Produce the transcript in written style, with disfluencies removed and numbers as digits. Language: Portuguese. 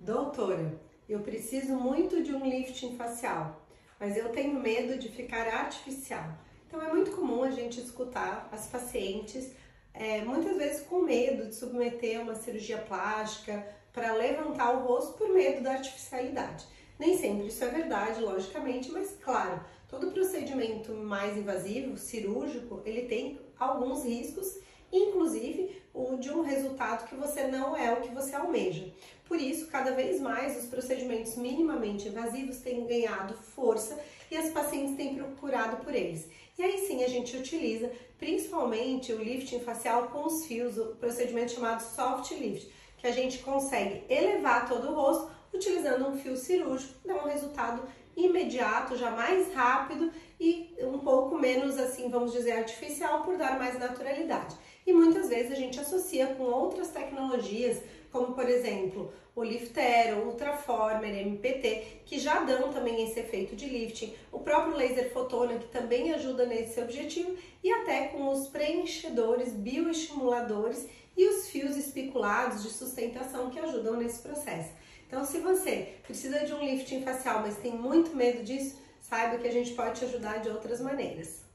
Doutora, eu preciso muito de um lifting facial, mas eu tenho medo de ficar artificial. Então é muito comum a gente escutar as pacientes muitas vezes com medo de submeter a uma cirurgia plástica para levantar o rosto por medo da artificialidade. Nem sempre isso é verdade, logicamente, mas claro, todo procedimento mais invasivo, cirúrgico, ele tem alguns riscos, inclusive o de um resultado que você não é o que você almeja. Por isso, cada vez mais os procedimentos minimamente invasivos têm ganhado força e as pacientes têm procurado por eles. E aí sim a gente utiliza principalmente o lifting facial com os fios, o procedimento chamado soft lift, que a gente consegue elevar todo o rosto utilizando um fio cirúrgico, dá um resultado imediato, já mais rápido e um pouco menos, assim, vamos dizer, artificial, por dar mais naturalidade. E muitas vezes a gente associa com outras tecnologias, como por exemplo o Liftero, Ultraformer, MPT, que já dão também esse efeito de lifting, o próprio laser fotônico, que também ajuda nesse objetivo, e até com os preenchedores, bioestimuladores e os fios espiculados de sustentação que ajudam nesse processo. Então, se você precisa de um lifting facial, mas tem muito medo disso, saiba que a gente pode te ajudar de outras maneiras.